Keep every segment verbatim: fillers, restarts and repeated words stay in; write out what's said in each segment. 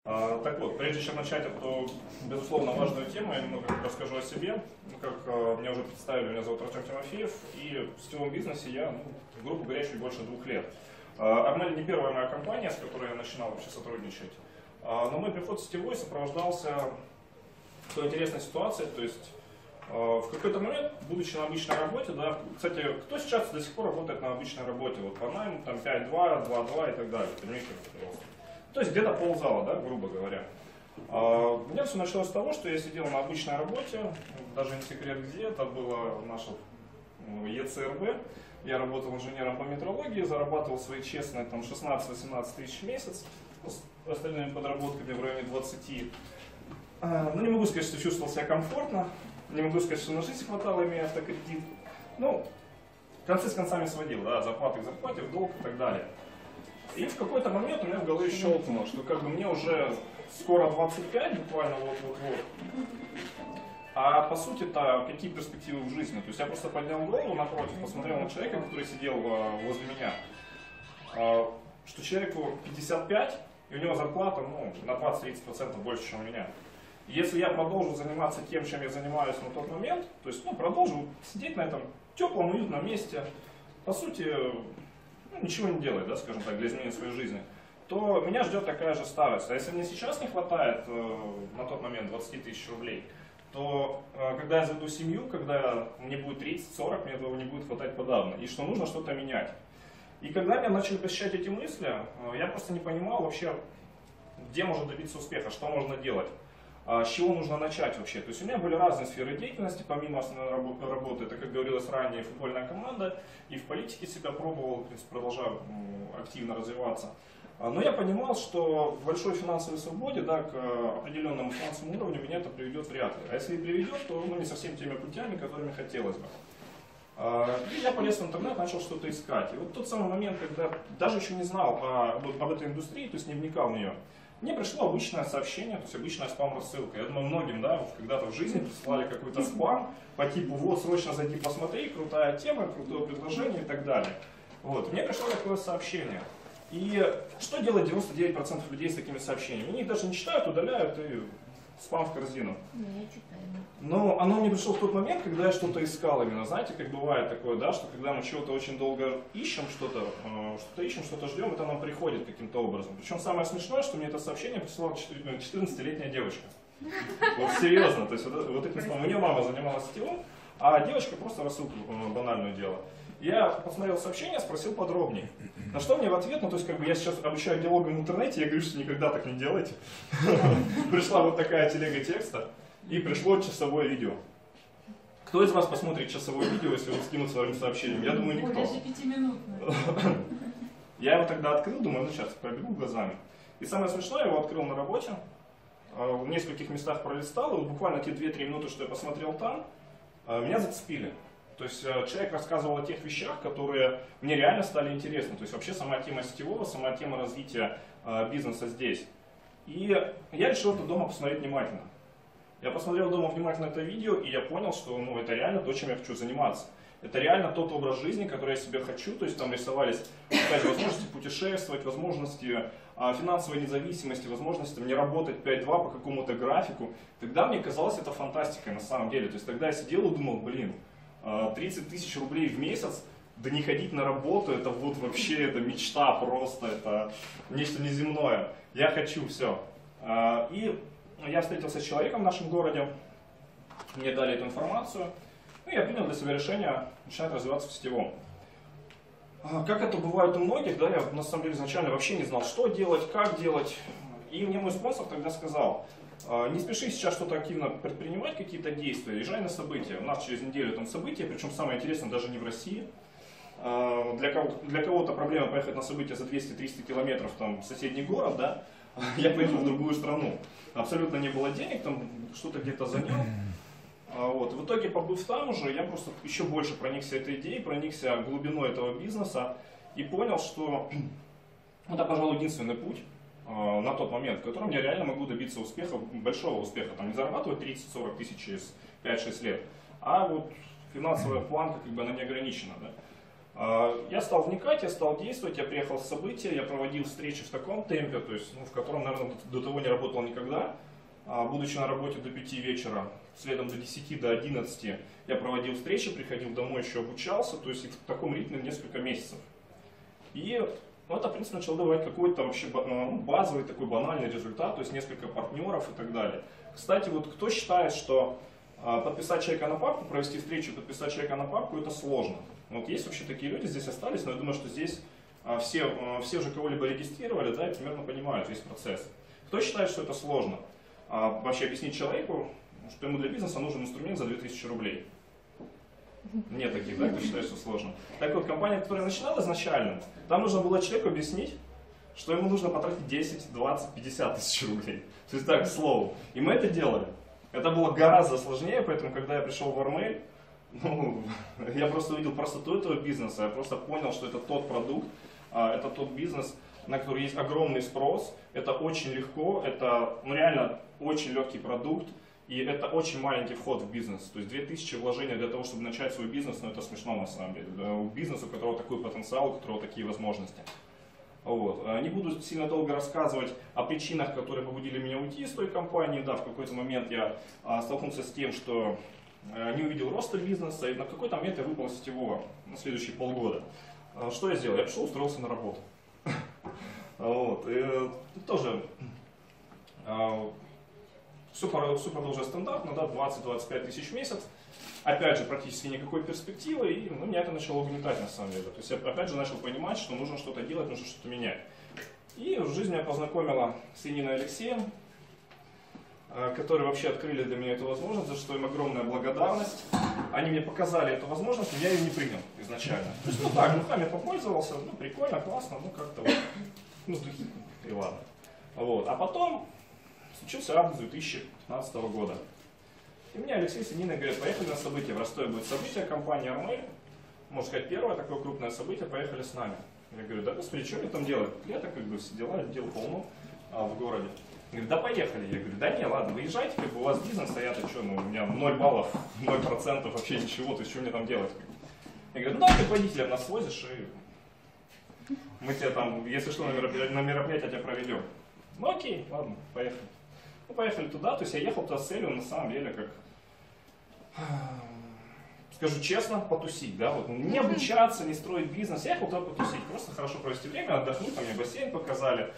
А, так вот, прежде чем начать эту, безусловно, важную тему, я немного расскажу о себе. Ну, как а, меня уже представили, меня зовут Артем Тимофеев, и в сетевом бизнесе я, ну, грубо говоря, чуть больше двух лет. А, Армель не первая моя компания, с которой я начинал вообще сотрудничать, а, но мой приход в сетевой сопровождался той интересной ситуацией, то есть в какой-то момент, будучи на обычной работе, да, кстати, кто сейчас до сих пор работает на обычной работе, вот по найму, там пять два, два два и так далее, понимаете, то есть где-то ползала, да, грубо говоря. А, у меня все началось с того, что я сидел на обычной работе, даже не секрет где, это было наше е цэ эр бэ, я работал инженером по метрологии, зарабатывал свои честные там шестнадцать-восемнадцать тысяч в месяц, с остальными подработками в районе двадцати. А, ну не могу сказать, что чувствовал себя комфортно, не могу сказать, что на жизнь хватало, имея автокредит. Ну, концы с концами сводил, да, зарплаты к зарплате, в долг и так далее. И в какой-то момент у меня в голове щелкнуло, что как бы мне уже скоро двадцать пять, буквально вот-вот-вот. А по сути-то какие перспективы в жизни? То есть я просто поднял голову напротив, посмотрел на человека, который сидел возле меня, что человеку пятьдесят пять, и у него зарплата ну, на двадцать-тридцать процентов больше, чем у меня. Если я продолжу заниматься тем, чем я занимаюсь на тот момент, то есть ну, продолжу сидеть на этом теплом, уютном месте, по сути, ну, ничего не делать, да, скажем так, для изменения своей жизни, то меня ждет такая же старость. А если мне сейчас не хватает э, на тот момент двадцати тысяч рублей, то э, когда я заведу семью, когда мне будет тридцать-сорок, мне этого не будет хватать подавно, и что нужно что-то менять. И когда меня начали посещать эти мысли, э, я просто не понимал вообще, где можно добиться успеха, что можно делать. С чего нужно начать вообще? То есть у меня были разные сферы деятельности, помимо основной работы, это, как говорилось ранее, футбольная команда, и в политике себя пробовал, в принципе, продолжаю активно развиваться. Но я понимал, что к большой финансовой свободе, да, к определенному финансовому уровню меня это приведет вряд ли. А если и приведет, то ну, не совсем теми путями, которыми хотелось бы. И я полез в интернет, начал что-то искать. И вот тот самый момент, когда даже еще не знал об, об этой индустрии, то есть не вникал в нее, мне пришло обычное сообщение, то есть обычная спам-рассылка. Я думаю, многим, да, когда-то в жизни прислали какой-то спам по типу «вот, срочно зайди, посмотри, крутая тема, крутое предложение» и так далее. Вот. Мне пришло такое сообщение. И что делает девяносто девять процентов людей с такими сообщениями? Они их даже не читают, удаляют и спам в корзину. Не, я читаю. Но оно мне пришло в тот момент, когда я что-то искал именно. Знаете, как бывает такое, да, что когда мы чего-то очень долго ищем, что-то э, что-то ищем, что-то ждем, это нам приходит каким-то образом. Причем самое смешное, что мне это сообщение прислала четырнадцатилетняя девочка. Вот серьезно, то есть вот, вот этим словом, у нее мама занималась сетевым, а девочка просто рассылку банальную делала. Я посмотрел сообщение, спросил подробнее. На что мне в ответ, ну то есть как бы я сейчас обучаю диалогам в интернете, я говорю, что никогда так не делайте. Пришла вот такая телега текста. И пришло часовое видео. Кто из вас посмотрит часовое видео, если он скинут своим сообщением? Я думаю, никто. Даже пятиминутное. Я его тогда открыл, думаю, ну сейчас пробегу глазами. И самое смешное, я его открыл на работе, в нескольких местах пролистал, и вот буквально те две-три минуты, что я посмотрел там, меня зацепили. То есть человек рассказывал о тех вещах, которые мне реально стали интересны. То есть вообще сама тема сетевого, сама тема развития бизнеса здесь. И я решил это дома посмотреть внимательно. Я посмотрел дома внимательно это видео, и я понял, что ну, это реально то, чем я хочу заниматься. Это реально тот образ жизни, который я себе хочу. То есть там рисовались опять, возможности путешествовать, возможности а, финансовой независимости, возможности не работать пять два по какому-то графику. Тогда мне казалось это фантастикой на самом деле. То есть тогда я сидел и думал, блин, тридцать тысяч рублей в месяц, да не ходить на работу, это вот вообще это мечта просто, это нечто неземное. Я хочу все. И я встретился с человеком в нашем городе, мне дали эту информацию, и я принял для себя решение начинать развиваться в сетевом. Как это бывает у многих, да, я на самом деле изначально вообще не знал, что делать, как делать. И мне мой спонсор тогда сказал, не спеши сейчас что-то активно предпринимать, какие-то действия, езжай на события. У нас через неделю там события, причем самое интересное даже не в России. Для кого-то, для кого-то проблема поехать на события за двести-триста километров там, в соседний город, да, я поехал в другую страну. Абсолютно не было денег, там что-то где-то занял. Вот. В итоге, побыв там уже, я просто еще больше проникся этой идеей, проникся глубиной этого бизнеса и понял, что это, пожалуй, единственный путь на тот момент, в котором я реально могу добиться успеха, большого успеха. Там не зарабатывать тридцать-сорок тысяч через пять-шесть лет, а вот финансовая планка как бы она не ограничена. Да? Я стал вникать, я стал действовать, я приехал с события, я проводил встречи в таком темпе, то есть, ну, в котором, наверное, до того не работал никогда. Будучи на работе до пяти вечера, следом до десяти, до одиннадцати, я проводил встречи, приходил домой, еще обучался, то есть в таком ритме несколько месяцев. И ну, это, в принципе, начало давать какой-то вообще ну, базовый такой банальный результат, то есть несколько партнеров и так далее. Кстати, вот кто считает, что подписать человека на папку, провести встречу, подписать человека на папку, это сложно. Вот есть вообще такие люди, здесь остались, но я думаю, что здесь все, все уже кого-либо регистрировали, да, и примерно понимают весь процесс. Кто считает, что это сложно? Вообще объяснить человеку, что ему для бизнеса нужен инструмент за две тысячи рублей. Нет таких, да, кто считает, что сложно. Так вот, компания, которая начинала изначально, там нужно было человеку объяснить, что ему нужно потратить десять, двадцать, пятьдесят тысяч рублей. То есть так, к слову. И мы это делали. Это было гораздо сложнее, поэтому, когда я пришел в Armail, ну, я просто увидел простоту этого бизнеса, я просто понял, что это тот продукт, это тот бизнес, на который есть огромный спрос, это очень легко, это ну, реально очень легкий продукт, и это очень маленький вход в бизнес. То есть две тысячи вложений для того, чтобы начать свой бизнес, ну это смешно на самом деле. У бизнеса, у которого такой потенциал, у которого такие возможности. Вот. Не буду сильно долго рассказывать о причинах, которые побудили меня уйти из той компании. Да, в какой-то момент я столкнулся с тем, что не увидел роста бизнеса, и на какой-то момент я выпал из сетевого на следующие полгода. Что я сделал? Я пришел, устроился на работу. Вот. И тоже все, все продолжает стандартно, да, двадцать-двадцать пять тысяч в месяц. Опять же, практически никакой перспективы, и ну, меня это начало угнетать на самом деле. То есть я опять же начал понимать, что нужно что-то делать, нужно что-то менять. И жизнь меня познакомила с Яниной и Алексеем, которые вообще открыли для меня эту возможность, за что им огромная благодарность. Они мне показали эту возможность, но я ее не принял изначально. То есть, ну так, руками попользовался, ну прикольно, классно, ну как-то вот, ну с духи, и ладно. Вот. А потом случился август две тысячи пятнадцатого года. И мне Алексей с Ниной говорят, поехали на событие, в Ростове будет событие, компания Armail, можно сказать, первое такое крупное событие, поехали с нами. Я говорю, да господи, что мне там делать? Лето, как бы, все дела, дел полно а, в городе. Говорит, да поехали. Я говорю, да не, ладно, выезжайте, как бы у вас бизнес, а я-то что, ну у меня ноль баллов, ноль процентов, вообще ничего, то есть что мне там делать? Я говорю, ну да, ты водителем нас возишь, и мы тебе там, если что, на мероприятие, на мероприятие тебя проведем. Ну окей, ладно, поехали. Ну поехали туда, то есть я ехал туда с целью, на самом деле, как, скажу честно, потусить, да, вот не обучаться, не строить бизнес, я ехал туда потусить, просто хорошо провести время, отдохнуть, там мне бассейн показали,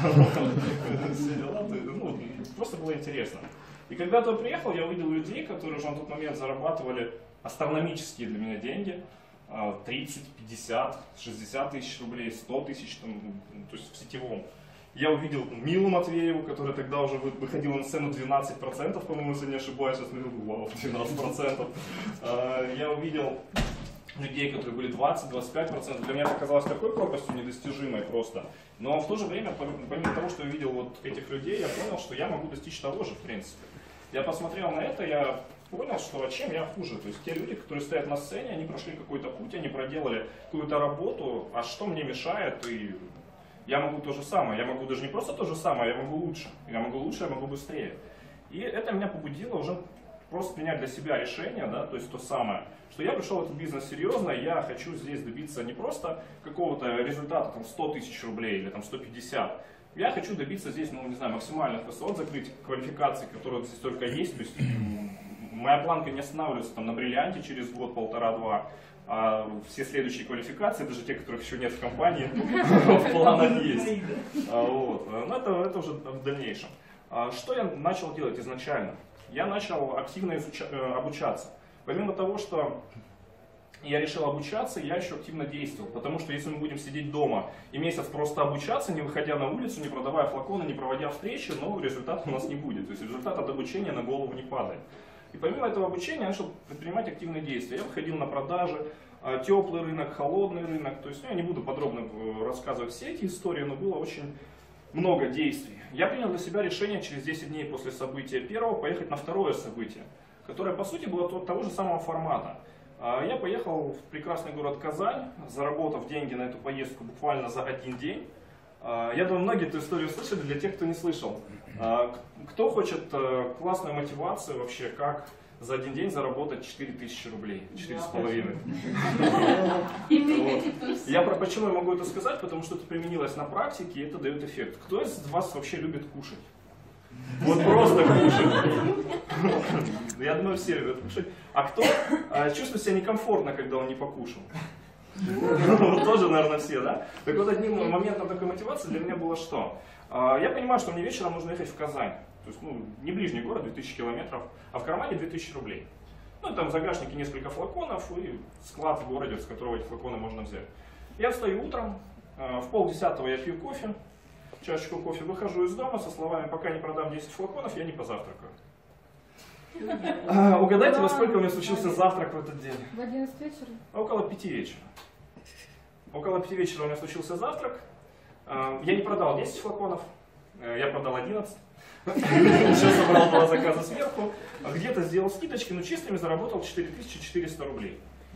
ну, просто было интересно. И когда я туда приехал, я увидел людей, которые уже на тот момент зарабатывали астрономические для меня деньги, тридцать, пятьдесят, шестьдесят тысяч рублей, сто тысяч, там, то есть в сетевом. Я увидел Милу Матвееву, которая тогда уже выходила на сцену двенадцать процентов, по-моему, если не ошибаюсь, я смотрел, вау, двенадцать процентов. Я увидел людей, которые были двадцать-двадцать пять процентов. Для меня это казалось такой пропастью недостижимой просто. Но в то же время, помимо того, что я видел вот этих людей, я понял, что я могу достичь того же, в принципе. Я посмотрел на это, я понял, что чем я хуже. То есть те люди, которые стоят на сцене, они прошли какой-то путь, они проделали какую-то работу, а что мне мешает, и я могу то же самое, я могу даже не просто то же самое, я могу лучше. Я могу лучше, я могу быстрее. И это меня побудило уже просто принять для себя решение, да, то есть то самое, что я пришел в этот бизнес серьезно, я хочу здесь добиться не просто какого-то результата, там сто тысяч рублей или там сто пятьдесят. Я хочу добиться здесь, ну не знаю, максимальных высот, закрыть квалификации, которые здесь только есть. То есть моя планка не останавливается там на бриллианте через год, полтора-два. А все следующие квалификации, даже те, которых еще нет в компании, в планах есть. Вот. Но это, это уже в дальнейшем. Что я начал делать изначально? Я начал активно изуча обучаться. Помимо того, что я решил обучаться, я еще активно действовал. Потому что если мы будем сидеть дома и месяц просто обучаться, не выходя на улицу, не продавая флаконы, не проводя встречи, ну, результата у нас не будет. То есть результат от обучения на голову не падает. И помимо этого обучения я начал предпринимать активные действия. Я выходил на продажи, теплый рынок, холодный рынок. То есть ну, я не буду подробно рассказывать все эти истории, но было очень много действий. Я принял для себя решение через десять дней после события первого поехать на второе событие, которое по сути было того же самого формата. Я поехал в прекрасный город Казань, заработав деньги на эту поездку буквально за один день. Я думаю, многие эту историю слышали, для тех, кто не слышал. Кто хочет классную мотивацию вообще, как за один день заработать четыре тысячи рублей, четыре с половиной. Я про почему я могу это сказать, потому что это применилось на практике, и это дает эффект. Кто из вас вообще любит кушать? Вот просто кушать. Я думаю, все любят кушать. А кто чувствует себя некомфортно, когда он не покушал? Тоже, наверное, все, да? Так вот, одним моментом такой мотивации для меня было что? Я понимаю, что мне вечером нужно ехать в Казань. То есть, ну, не ближний город, две тысячи километров, а в кармане две тысячи рублей. Ну, там в загашнике несколько флаконов и склад в городе, с которого эти флаконы можно взять. Я встаю утром, в полдесятого я пью кофе, чашечку кофе, выхожу из дома со словами: пока не продам десять флаконов, я не позавтракаю. А, угадайте, во сколько у меня случился завтрак в этот день? В одиннадцать вечера? Около пяти вечера. Около пяти вечера у меня случился завтрак. Я не продал десять флаконов, я продал одиннадцать. Сейчас собрал два заказа сверху, где-то сделал скидочки, но чистыми заработал четыре тысячи четыреста рублей.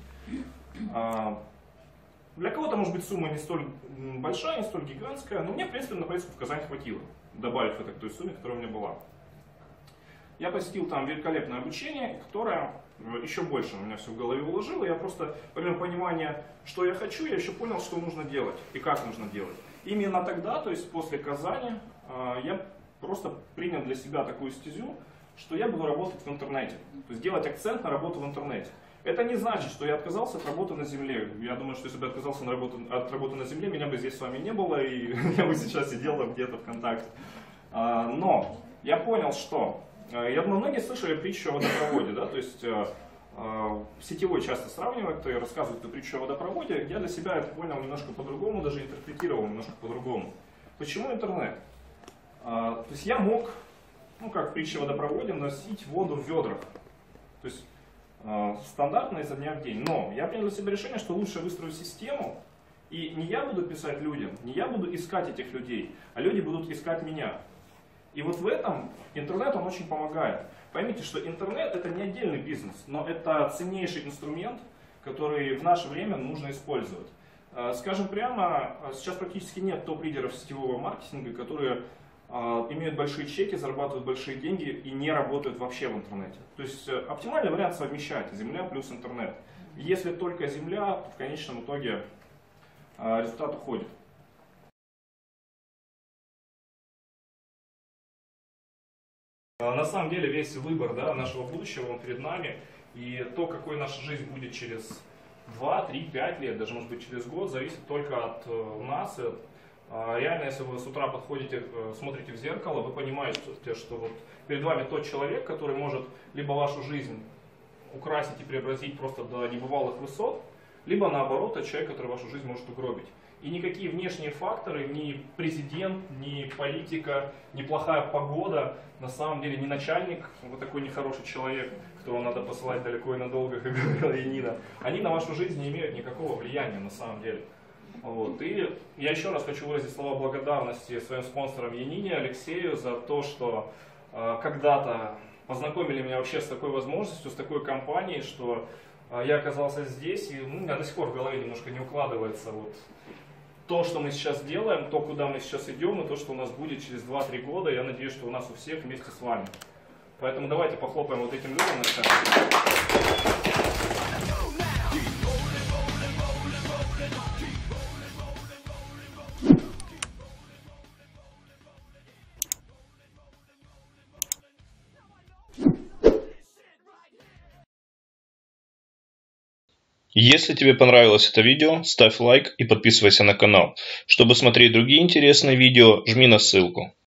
Для кого-то, может быть, сумма не столь большая, не столь гигантская, но мне, в принципе, на поездку в Казань хватило, добавив это к той сумме, которая у меня была. Я посетил там великолепное обучение, которое еще больше у меня все в голове уложило. Я просто, помимо понимания, что я хочу, я еще понял, что нужно делать и как нужно делать. Именно тогда, то есть после Казани, я просто принял для себя такую стезю, что я буду работать в интернете. То есть делать акцент на работу в интернете. Это не значит, что я отказался от работы на земле. Я думаю, что если бы я отказался на работу, от работы на земле, меня бы здесь с вами не было, и я бы сейчас сидел где-то ВКонтакте. Но я понял, что... Я думаю, многие слышали притчу о водопроводе, да? То есть сетевой часто сравнивают и рассказывают эту притчу о водопроводе. Я для себя это понял немножко по-другому, даже интерпретировал немножко по-другому. Почему интернет? То есть я мог, ну как в притче о водопроводе, носить воду в ведрах. То есть стандартно изо дня в день. Но я принял для себя решение, что лучше выстроить систему, и не я буду писать людям, не я буду искать этих людей, а люди будут искать меня. И вот в этом интернет, он очень помогает. Поймите, что интернет — это не отдельный бизнес, но это ценнейший инструмент, который в наше время нужно использовать. Скажем прямо, сейчас практически нет топ-лидеров сетевого маркетинга, которые имеют большие чеки, зарабатывают большие деньги и не работают вообще в интернете. То есть оптимальный вариант совмещать земля плюс интернет. Если только земля, то в конечном итоге результат уходит. На самом деле весь выбор, да, нашего будущего, он перед нами. И то, какой наша жизнь будет через два, три, пять лет, даже может быть через год, зависит только от нас. Реально, если вы с утра подходите, смотрите в зеркало, вы понимаете, что вот перед вами тот человек, который может либо вашу жизнь украсить и преобразить просто до небывалых высот, либо наоборот, тот человек, который вашу жизнь может угробить. И никакие внешние факторы, ни президент, ни политика, ни плохая погода, на самом деле ни начальник, вот такой нехороший человек, которого надо посылать далеко и надолго, как говорила Янида, они на вашу жизнь не имеют никакого влияния на самом деле. Вот. И я еще раз хочу выразить слова благодарности своим спонсорам Янине, Алексею за то, что э, когда-то познакомили меня вообще с такой возможностью, с такой компанией, что э, я оказался здесь, и ну, у меня до сих пор в голове немножко не укладывается вот то, что мы сейчас делаем, то, куда мы сейчас идем, и то, что у нас будет через два-три года. Я надеюсь, что у нас у всех вместе с вами. Поэтому давайте похлопаем вот этим людям на сцену. Если тебе понравилось это видео, ставь лайк и подписывайся на канал. Чтобы смотреть другие интересные видео, жми на ссылку.